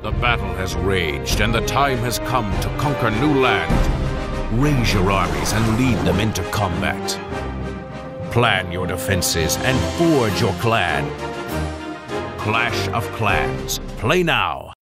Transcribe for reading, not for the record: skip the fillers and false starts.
The battle has raged, and the time has come to conquer new land. Raise your armies and lead them into combat. Plan your defenses and forge your clan. Clash of Clans. Play now.